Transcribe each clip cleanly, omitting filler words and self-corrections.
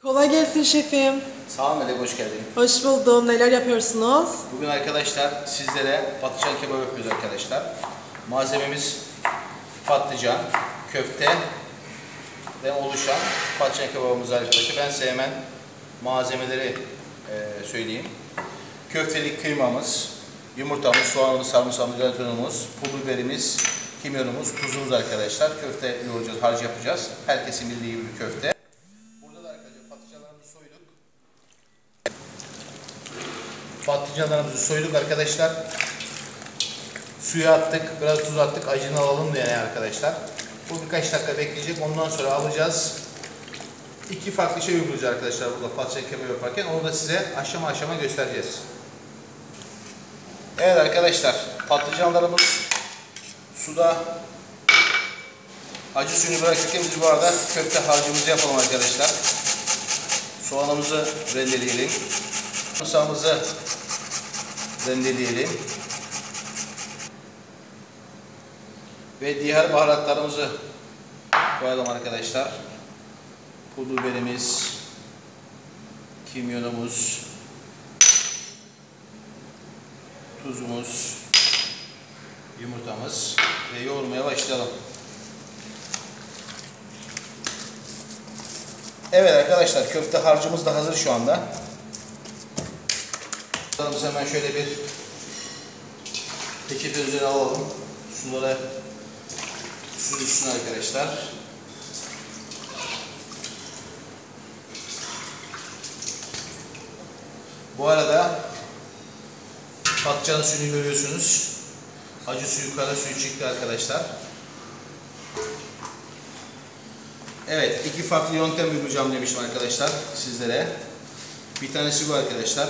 Kolay gelsin şefim. Sağ olun Melek, hoş geldin. Hoş buldum. Neler yapıyorsunuz? Bugün arkadaşlar sizlere patlıcan kebabı yapıyoruz arkadaşlar. Malzememiz patlıcan, köfte ve oluşan patlıcan kebabımız arkadaşlar. Ben size hemen malzemeleri söyleyeyim. Köftelik kıymamız, yumurtamız, soğanımız, sarımsağımız, gelatinimiz, pul biberimiz, kimyonumuz, tuzumuz arkadaşlar. Köfte yoğuracağız, harcı yapacağız. Herkesin bildiği gibi bir köfte. Burada da arkadaşlar patlıcanlarımızı soyduk. Patlıcanlarımızı soyduk arkadaşlar. Suya attık, biraz tuz attık, acını alalım diye arkadaşlar. Bu birkaç dakika bekleyecek. Ondan sonra alacağız. İki farklı şey uygulayacağız arkadaşlar burada patlıcan kebabı yaparken. Onu da size aşama aşama göstereceğiz. Evet arkadaşlar, patlıcanlarımız suda acı suyunu bırakırken biz bu arada köfte harcımızı yapalım arkadaşlar. Soğanımızı rendeleyelim. Sarımsağımızı rendeleyelim. Ve diğer baharatlarımızı koyalım arkadaşlar. Pul biberimiz, kimyonumuz, tuzumuz, yumurtamız ve yoğurmaya başlayalım. Evet arkadaşlar, köfte harcımız da hazır şu anda. Hemen şöyle bir peçete üzerine alalım. Suları süzülsün arkadaşlar. Bu arada patlıcan suyunu görüyorsunuz. Acı suyu, kara suyu çıktı arkadaşlar. Evet, iki farklı yöntem uygulayacağım demiştim arkadaşlar sizlere. Bir tanesi bu arkadaşlar.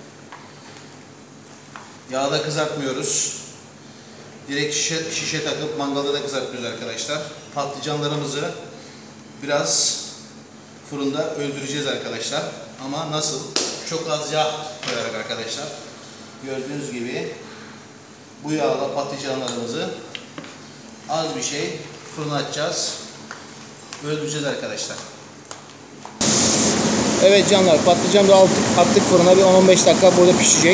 Yağda kızartmıyoruz. Direkt şişe takıp mangalda da kızartıyoruz arkadaşlar. Patlıcanlarımızı biraz fırında öldüreceğiz arkadaşlar. Ama nasıl? Çok az yağ koyarak arkadaşlar. Gördüğünüz gibi bu yağla patlıcanlarımızı az bir şey fırına atacağız. Öldüreceğiz arkadaşlar. Evet canlar, patlıcanı da attık fırına, bir 10-15 dakika burada pişecek.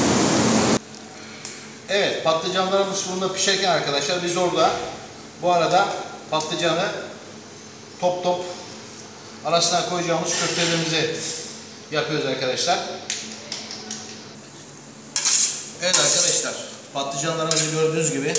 Evet, patlıcanlarımız fırında pişerken arkadaşlar biz orada bu arada patlıcanı top top arasına koyacağımız köftelerimizi yapıyoruz arkadaşlar. Evet arkadaşlar, patlıcanlarımızı gördüğünüz gibi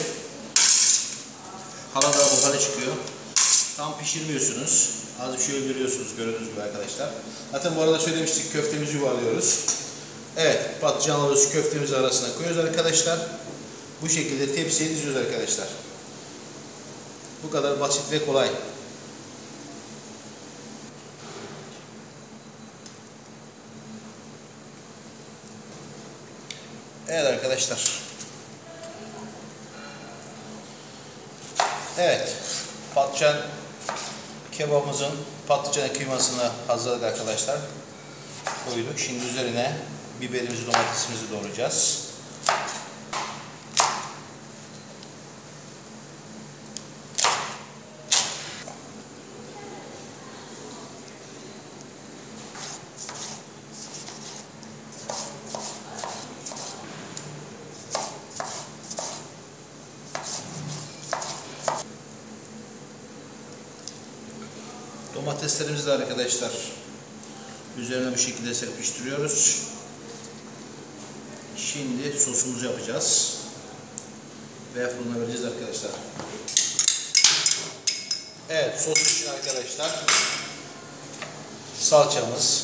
hala daha buharı çıkıyor. Tam pişirmiyorsunuz. Az bir şey öldürüyorsunuz gördüğünüz gibi arkadaşlar. Zaten bu arada söylemiştik, köftemizi yuvarlıyoruz. Evet, patlıcanlarımızı köftemizi arasına koyuyoruz arkadaşlar. Bu şekilde tepsiye diziyoruz arkadaşlar. Bu kadar basit ve kolay. Evet arkadaşlar. Evet, patlıcan kebabımızın patlıcan kıymasını hazırladık arkadaşlar. Koyduk. Şimdi üzerine biberimizi, domatesimizi doğrayacağız. Domateslerimizi de arkadaşlar üzerine bu şekilde serpiştiriyoruz. Şimdi sosumuzu yapacağız ve fırına vereceğiz arkadaşlar. Evet, sos için arkadaşlar salçamız,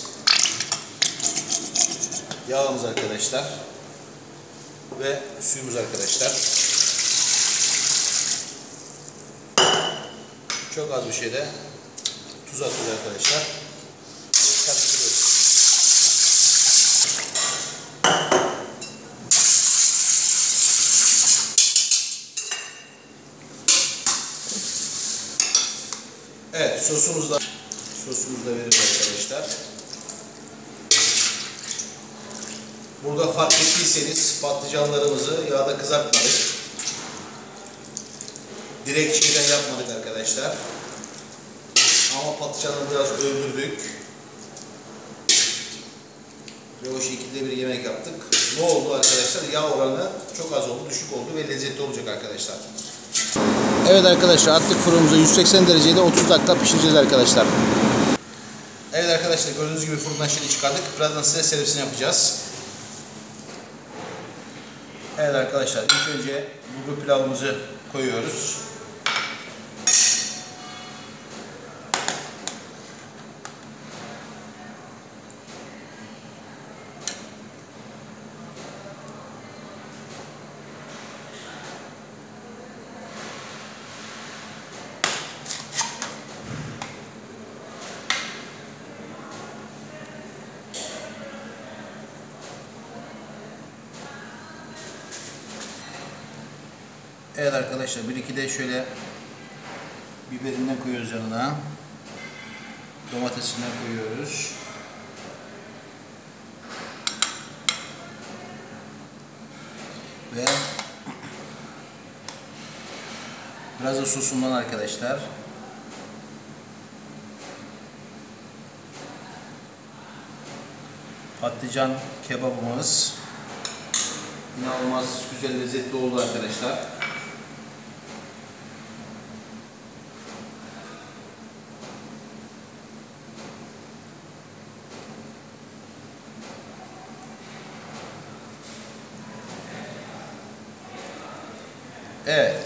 yağımız arkadaşlar ve suyumuz arkadaşlar. Çok az bir şeyde tuz atıyoruz arkadaşlar. Karıştırıyoruz. Evet, sosumuzu da veriyoruz arkadaşlar. Burada fark ettiyseniz patlıcanlarımızı yağda kızartmadık. Direkt şeyden yapmadık arkadaşlar. Ama patlıcanı biraz öldürdük. O şekilde bir yemek yaptık. Ne oldu arkadaşlar? Yağ oranı çok az oldu, düşük oldu ve lezzetli olacak arkadaşlar. Evet arkadaşlar, attık fırınımıza 180 derecede 30 dakika pişireceğiz arkadaşlar. Evet arkadaşlar, gördüğünüz gibi fırından şimdi çıkardık. Birazdan size servisini yapacağız. Evet arkadaşlar, ilk önce bulgur pilavımızı koyuyoruz. Evet arkadaşlar, bir iki de şöyle biberinden koyuyoruz yanına. Domatesinden koyuyoruz. Ve biraz da sosundan arkadaşlar. Patlıcan kebabımız inanılmaz güzel, lezzetli oldu arkadaşlar. Evet.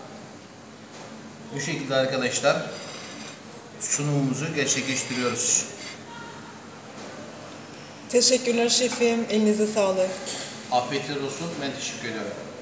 Bu şekilde arkadaşlar sunumumuzu gerçekleştiriyoruz. Teşekkürler şefim. Elinize sağlık. Afiyetler olsun. Ben teşekkür ediyorum.